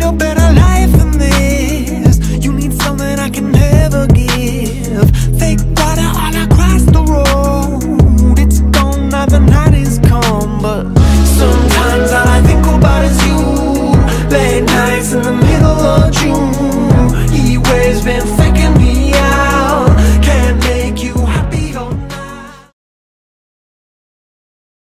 a better life than this. You need something I can never give. Fake water, all I